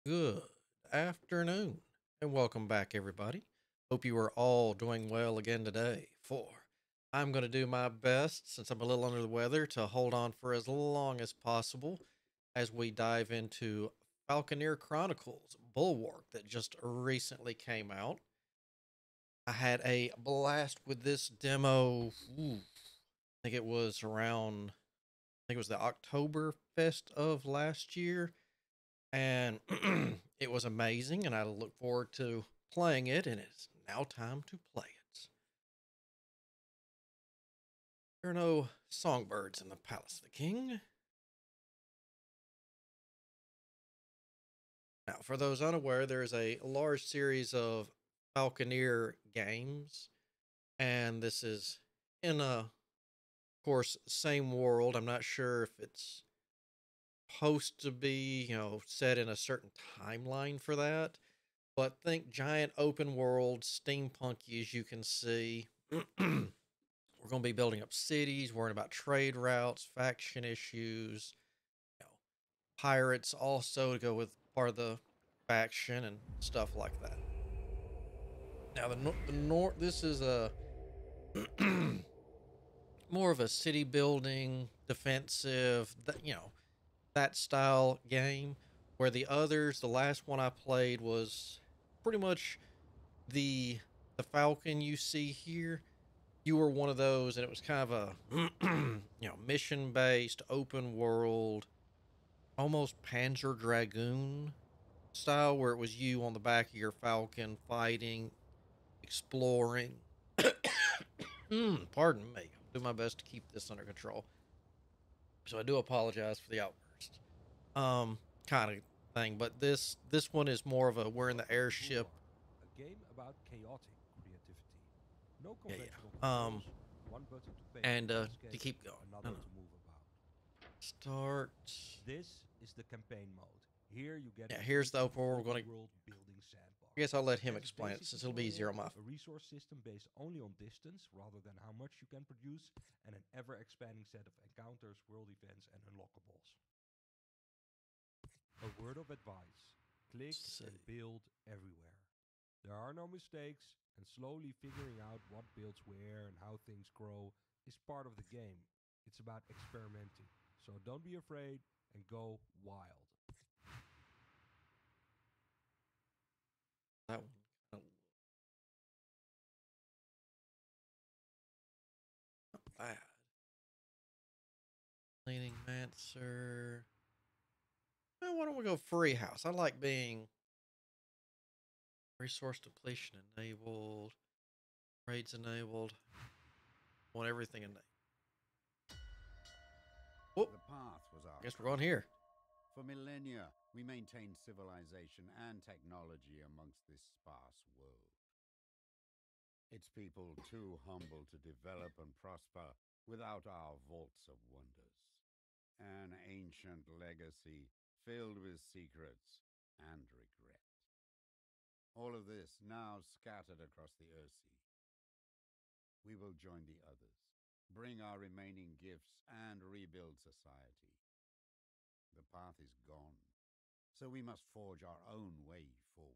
Good afternoon, and welcome back, everybody. Hope you are all doing well again today. I'm going to do my best, since I'm a little under the weather, to hold on for as long as possible as we dive into Falconeer Chronicles Bulwark that just recently came out. I had a blast with this demo. I think it was around, I think it was the October Fest of last year, and it was amazing, and I look forward to playing it, and it's now time to play it. There are no songbirds in the Palace of the King. Now, for those unaware, there's a large series of Falconeer games, and this is in a, of course, same world. I'm not sure if it's supposed to be, set in a certain timeline for that, but think giant open world, steampunky as you can see. We're going to be building up cities, worrying about trade routes, faction issues, you know, pirates also to go with part of the faction and stuff like that. Now the north. This is a more of a city building, defensive. That style game. Where the others, the last one I played was pretty much the the Falcon you see here. You were one of those, and it was kind of a mission based, open world, almost Panzer Dragoon style, where it was you on the back of your Falcon fighting, exploring. Pardon me. I'll do my best to keep this under control. So I do apologize for the outburst. Kind of thing, but this one is more of a we're in the airship. Bulwark, a game about chaotic creativity. No Yeah, conventional yeah. controls, one button to paint And or to escape, keep going. No, another no. to move about. Start. This is the campaign mode. Here you get Yeah, into here's the open an world. We're open going to. world building sandbox. I guess I'll let him It has a explain it basic since it'll be easier tutorial, on my. a resource system based only on distance rather than how much you can produce, and an ever expanding set of encounters, world events, and unlockables. A word of advice: click Let's see. and build everywhere. There are no mistakes, and slowly figuring out what builds where and how things grow is part of the game. It's about experimenting. So don't be afraid and go wild. That one. Not bad. Cleaning Mancer. Why don't we go free house? I like being resource depletion enabled, raids enabled. I want everything enabled. Whoop. The path was our I guess we're going calling. here. For millennia, we maintained civilization and technology amongst this sparse world. Its people too humble to develop and prosper without our vaults of wonders. An ancient legacy filled with secrets and regret. All of this now scattered across the Earthsea. We will join the others, bring our remaining gifts, and rebuild society. The path is gone, so we must forge our own way forward.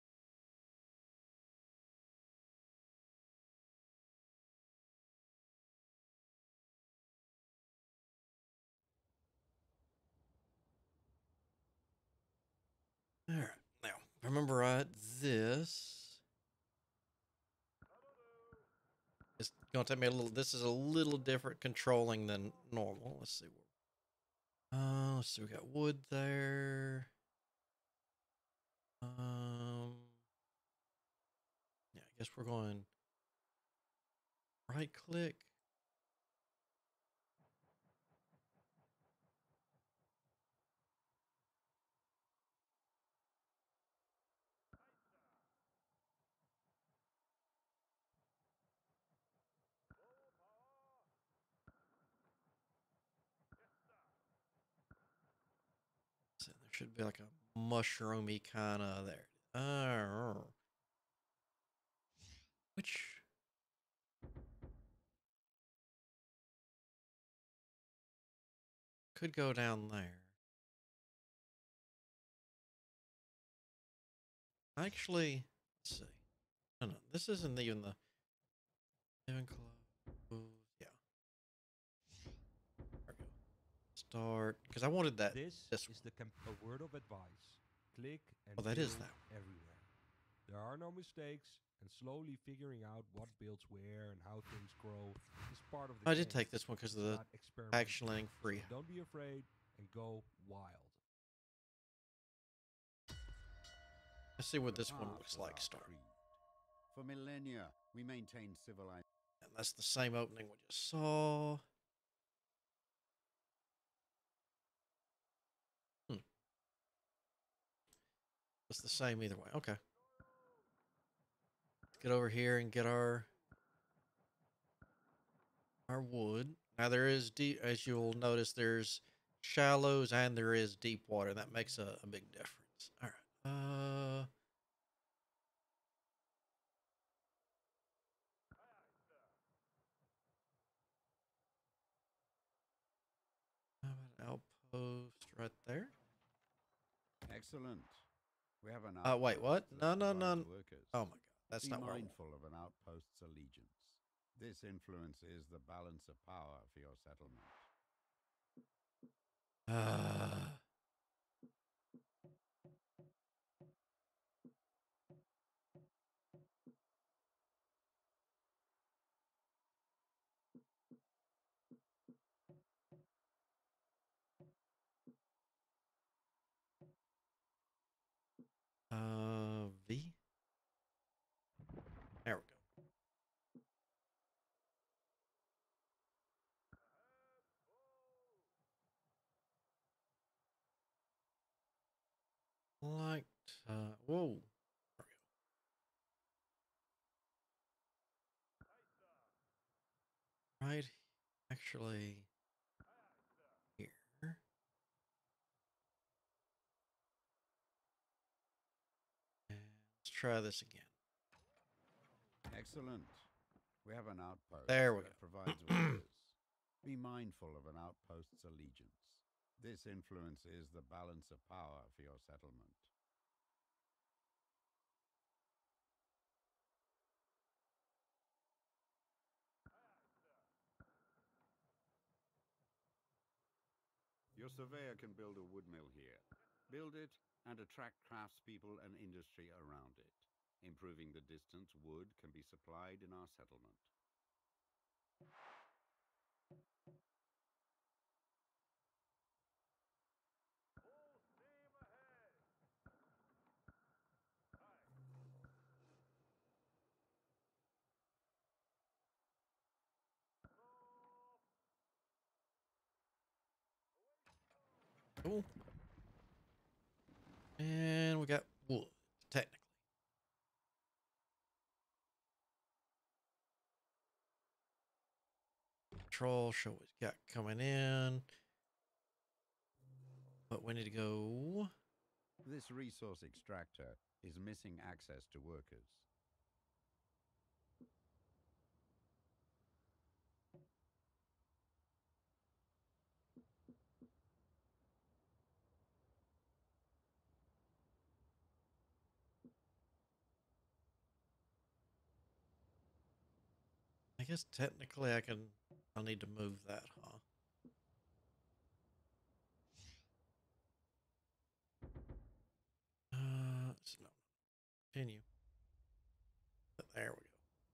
All right. Now, if I remember right, this is going to take me a little. This is a little different controlling than normal. Let's see. Let's see. We got wood there. Yeah, I guess we're going right click. So there should be like a mushroomy kind of there. Which could go down there. Actually, let's see. No, this isn't even the even close. Yeah, there we go. Start because I wanted that. This This is a word of advice. Click and one. Oh, that is build that everywhere. There are no mistakes, and slowly figuring out what builds where and how things grow is part of the one. I did game. take this one because of It's the about action experimenting. landing So free. don't be afraid and go wild. Let's see what The this one path looks was like. our Start. creed. For millennia, we maintained civilization. And that's the same opening we just saw. Hmm. It's the same either way. Okay. Let's get over here and get our wood. Now there is deep, as you'll notice, there's shallows and there is deep water. That makes a big difference. All right. How about an outpost right there? Excellent. We have an Wait, outpost what? that No. provides workers. Oh my God, that's Be not where I mindful of an outpost's allegiance. This influences the balance of power for your settlement. want. V. There we go. Like, whoa. There we go. Right. Actually, here. And let's try this again. Excellent. We have an outpost There we that go. provides workers. Be mindful of an outpost's allegiance. This influences the balance of power for your settlement. Your surveyor can build a wood mill here. Build it and attract craftspeople and industry around it. Improving the distance wood can be supplied in our settlement. Cool. And we got wood, technically. Control, show what we got coming in. But we need to go. This resource extractor is missing access to workers. I guess technically I'll need to move that, huh? No. Continue. There we go.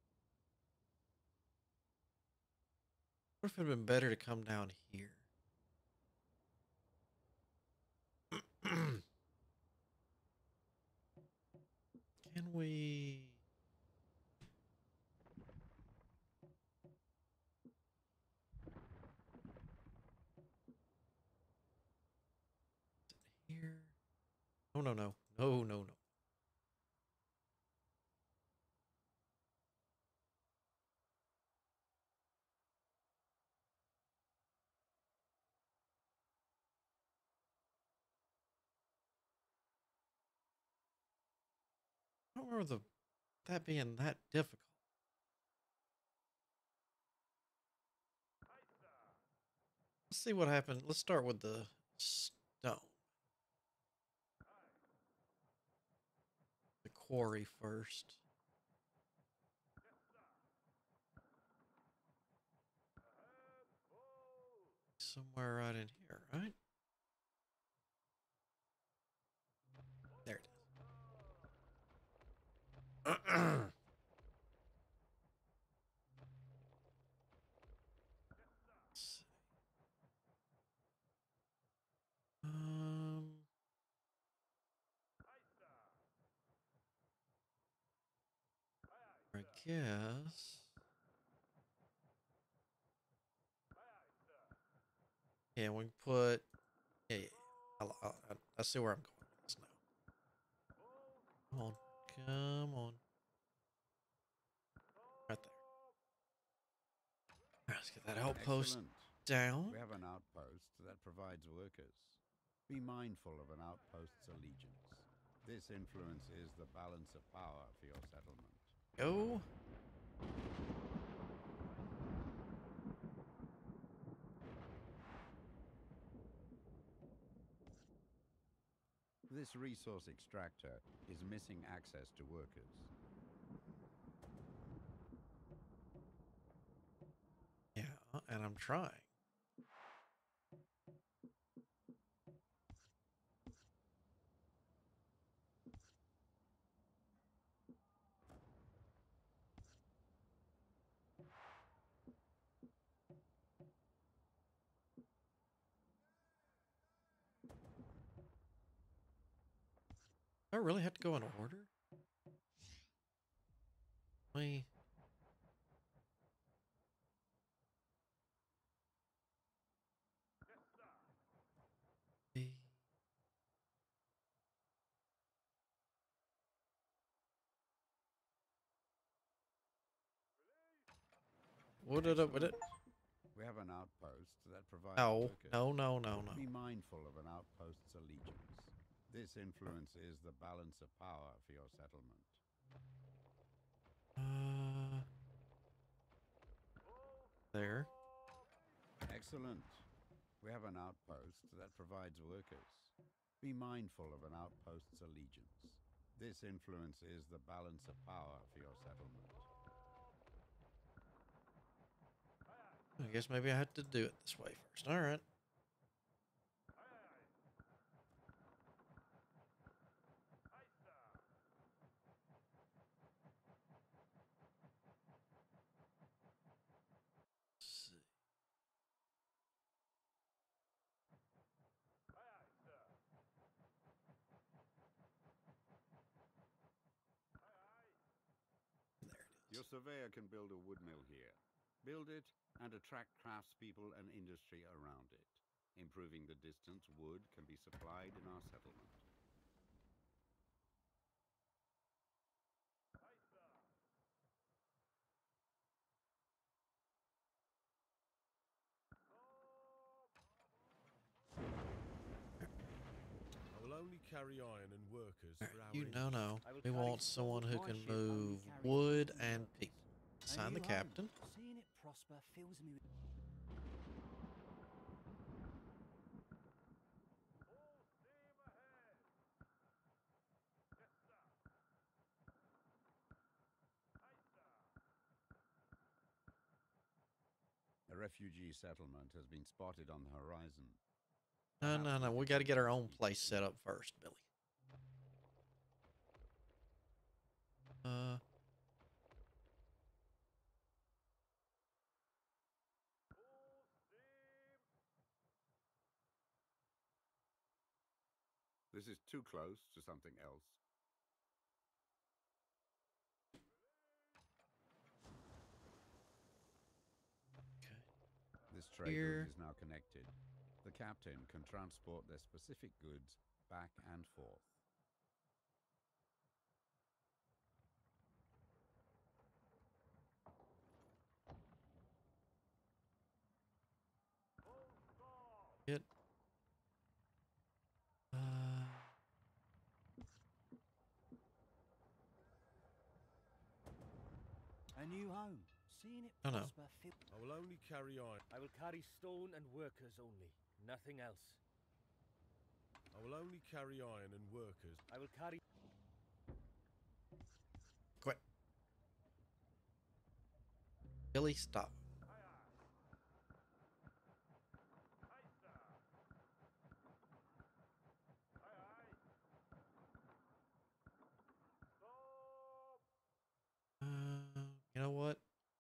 What if it would have been better to come down here? Can we? Here? No, no, no. No, no, no. I don't remember that being that difficult. Let's see what happened. Let's start with the stone. The quarry first. Somewhere right in here, right? There it is. Um, I guess. Yeah, we can put. Yeah, yeah. I see where I'm going with this now. Come on, come on. Right there. All right, let's get that outpost Excellent. down. We have an outpost that provides workers. Be mindful of an outpost's allegiance. This influences the balance of power for your settlement. Go. This resource extractor is missing access to workers. Yeah, and I'm trying. Do I really have to go in order? Me. What did it? What it? We have an outpost that provides No, workers. no, no, no, no. Be mindful of an outpost's allegiance. This influences the balance of power for your settlement. There. Excellent. We have an outpost that provides workers. Be mindful of an outpost's allegiance. This influences the balance of power for your settlement. I guess maybe I had to do it this way first. All right. Let's see. There it is. Your surveyor can build a wood mill here. Build it and attract craftspeople and industry around it. Improving the distance wood can be supplied in our settlement. I will only carry iron and workers All for right, our you know, no. I will We carry want someone who my can ship only move carries wood goods and workers. people. A Assign the new home. captain. Seeing it prosper fills me with A refugee settlement has been spotted on the horizon. No, Perhaps no, no. can We got to get our find own these place people. set up first, Billy. Uh. This is too close to something else. Okay. This trade Here. route is now connected. The captain can transport their specific goods back and forth. Get. a new home. Seeing it Oh, no. prosper I will only carry iron. I will carry stone and workers only, nothing else. I will only carry iron and workers. I will carry Really? Stop. You know what?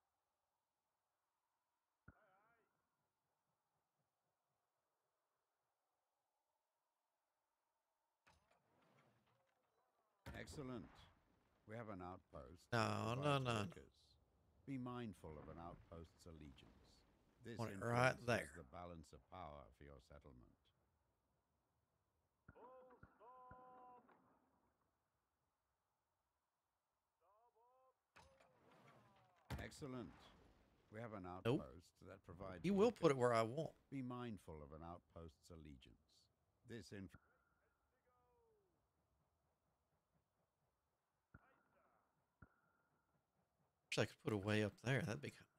Excellent. We have an outpost that No, no, provides no, no. workers. Be mindful of an outpost's allegiance. This Want it right influences there. the balance of power for your settlement. Excellent. We have an Nope. outpost that provides You will put it workers. where I want. Be mindful of an outpost's allegiance. This influences. Wish I could put it way up there. That'd be kind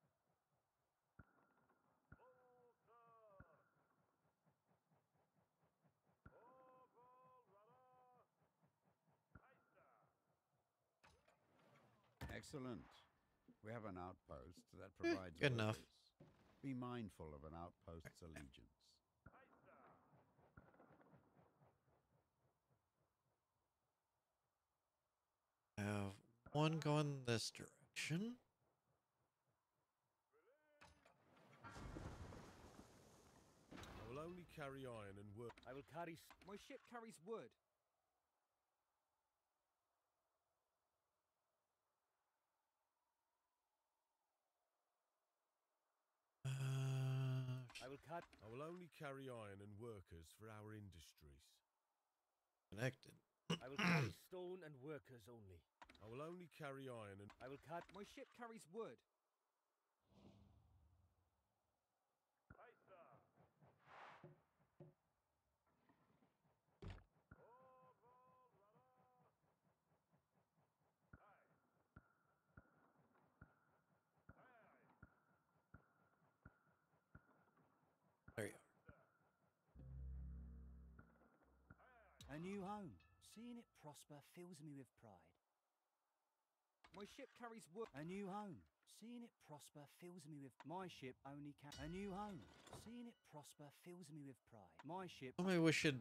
Excellent. We have an outpost that provides good enough. workers. Be mindful of an outpost's allegiance. I have one going this direction. I will only carry iron and wood. I will carry. My ship carries wood. I will carry. I will only carry iron and workers for our industries. Connected. I will carry stone and workers only. I will only carry iron and I will carry. My ship carries wood. There you A new home. Seeing it prosper fills me with pride. My ship carries wood. A new home. Seeing it prosper fills me with my ship only can a new home. Seeing it prosper fills me with pride. My ship go. Maybe we should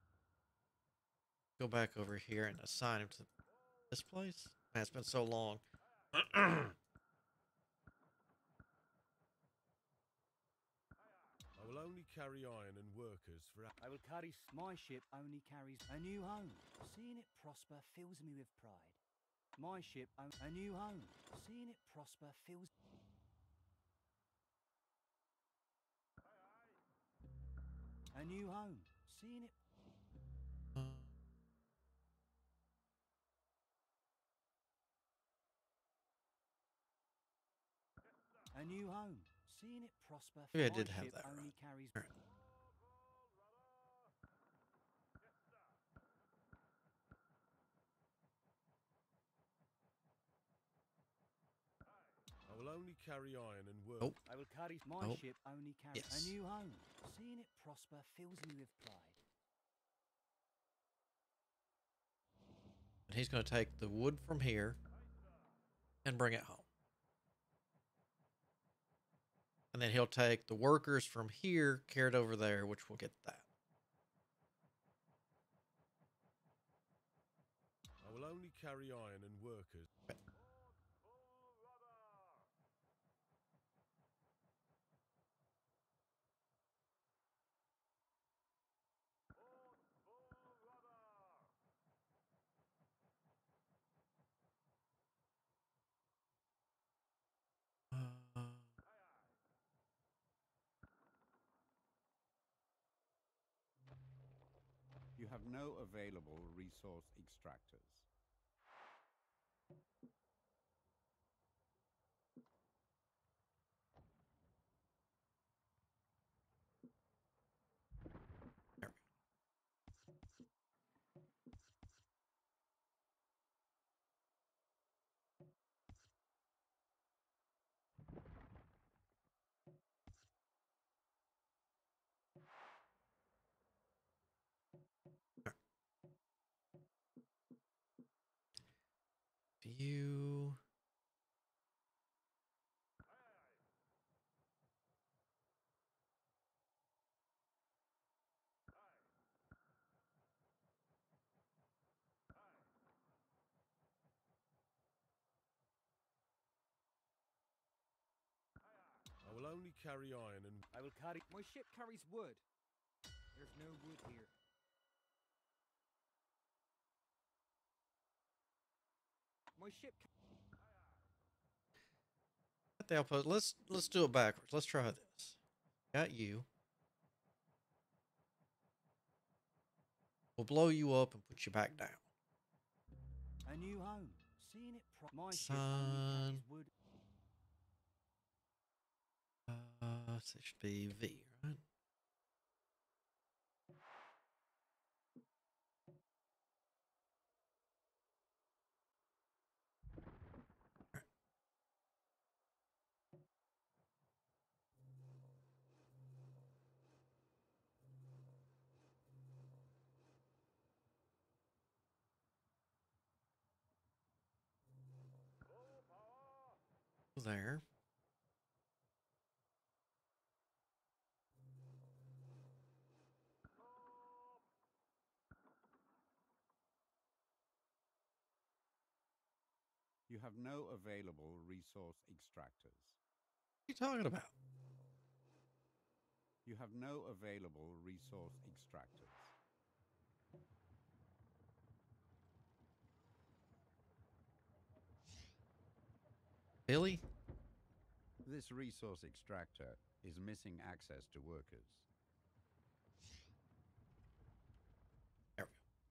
go back over here and assign him to this place. Man, it's been so long. I will only carry iron and workers for our I will carry. my ship only carries a new home. Seeing it prosper fills me with pride. My ship a new home. Seeing it prosper fills a new home. Seeing it a new home. Seeing it prosper. Maybe I my did have ship that only right. carries. Alright. I will only carry iron and work. Nope. I will carry. My Nope. ship only carries Yes. a new home. Seeing it prosper fills me with pride. And he's going to take the wood from here and bring it home. And then he'll take the workers from here, carry it over there, which will get that. I will only carry iron and workers. Uh, You have no available resource extractors. there we go. only carry iron and I will carry. My ship carries wood. There's no wood here. My ship. At the outpost. Let's do it backwards. Let's try this. Got you. We'll blow you up and put you back down. A new home. Seeing it my ship Son. only carries wood. So it should be V, right? There. You have no available resource extractors. What are you talking about? You have no available resource extractors. Billy? This resource extractor is missing access to workers. There we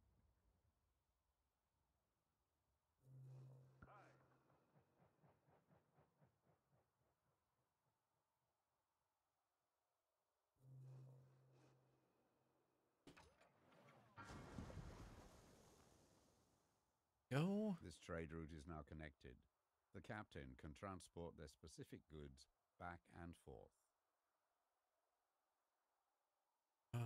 go. This trade route is now connected. The captain can transport their specific goods back and forth. Uh,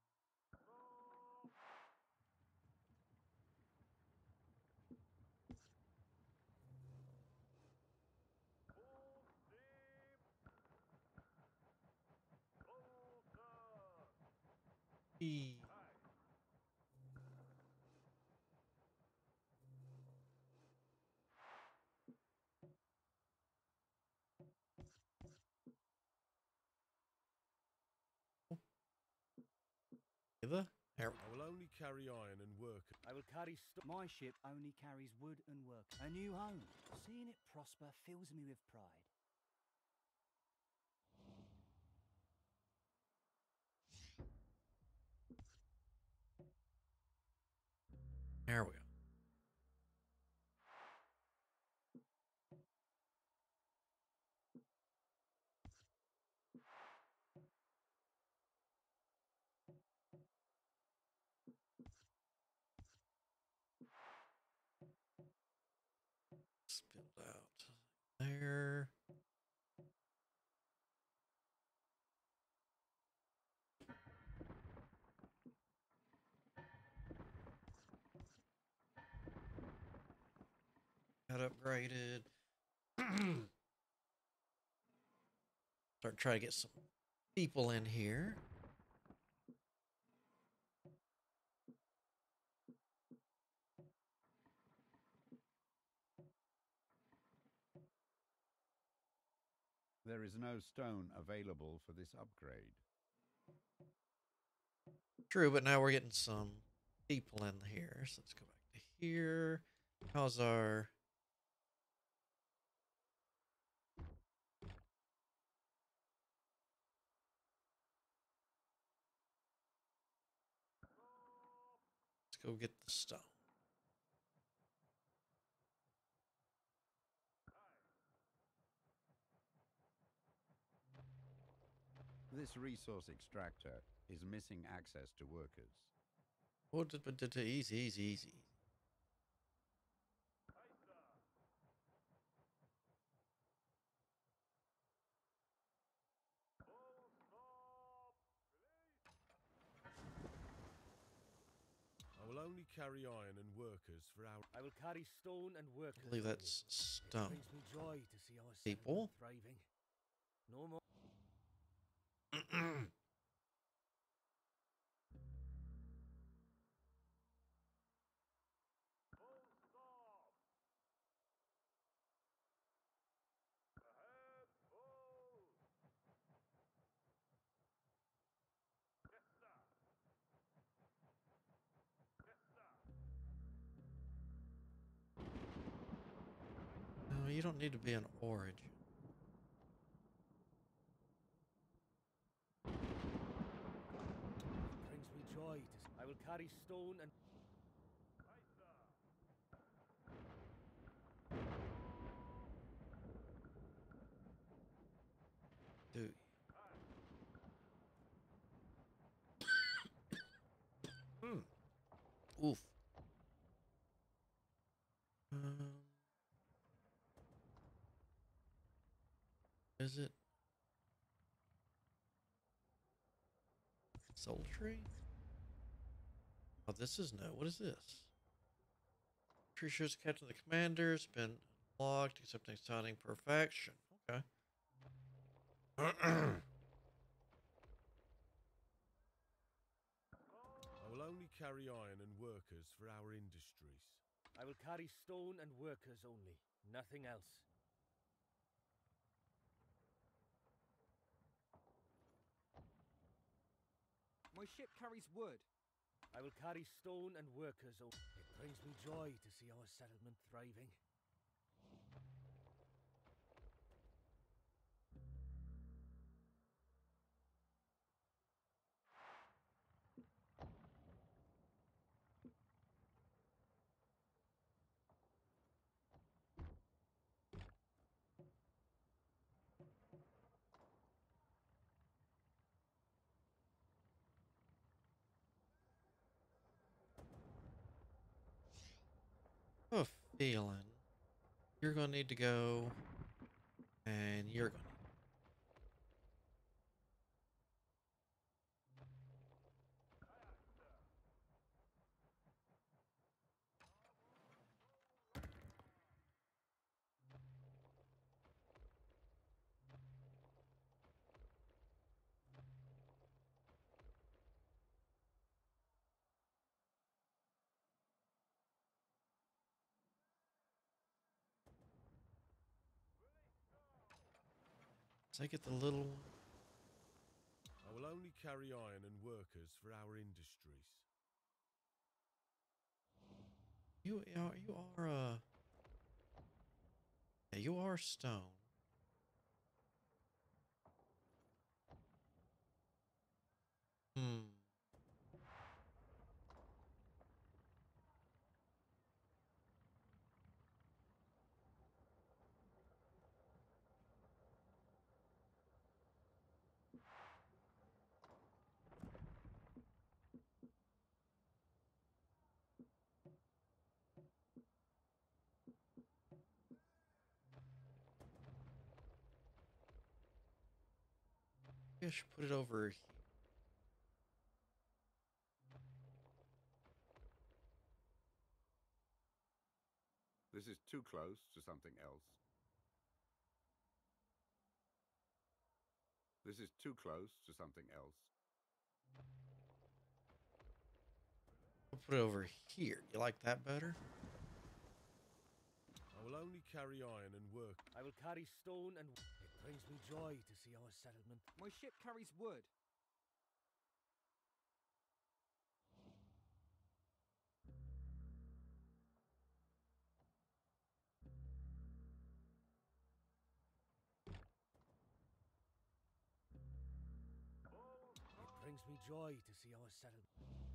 E. There we go. I will only carry iron and work. I will carry. My ship only carries wood and work. A new home. Seeing it prosper fills me with pride. There we go. Let's build out there. Got upgraded. Start trying to get some people in here. There is no stone available for this upgrade. True, but now we're getting some people in here. So let's go back to here. How's our... Let's go get the stone. This resource extractor is missing access to workers. Oh, easy, easy, easy. I will only carry iron and workers for our. I will carry stone and workers. I believe only. that's It stone. brings me joy to see our People. settlement thriving. No more. don't need to be an origin. It brings me joy to I will carry stone and Dude. Oof. Is it sultry? Oh, this is no. What is this? Tree shows Captain the Commander's been logged, accepting signing perfection. Okay. I will only carry iron and workers for our industries. I will carry stone and workers only, nothing else. My ship carries wood. I will carry stone and workers only. It brings me joy to see our settlement thriving. I have a feeling you're gonna need to go, and you're gonna. Does I get the little one? I will only carry iron and workers for our industries. You are yeah, you are stone. Hmm. Maybe I should put it over here. This is too close to something else. This is too close to something else. I'll put it over here. You like that better? I will only carry iron and work. I will carry stone and it brings me joy to see our settlement. My ship carries wood. It brings me joy to see our settlement.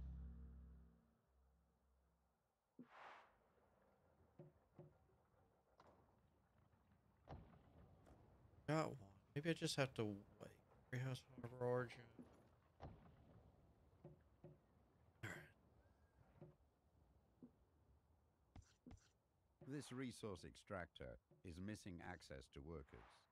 Got one. Maybe I just have to wait. Treehouse Harbor Origin. This resource extractor is missing access to workers.